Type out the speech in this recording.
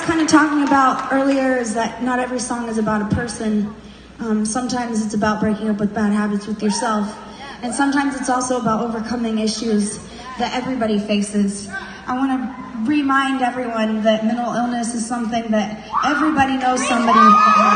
kind of talking about earlier is that not every song is about a person. Sometimes it's about breaking up with bad habits with yourself. And sometimes it's also about overcoming issues that everybody faces. I want to remind everyone that mental illness is something that everybody knows somebody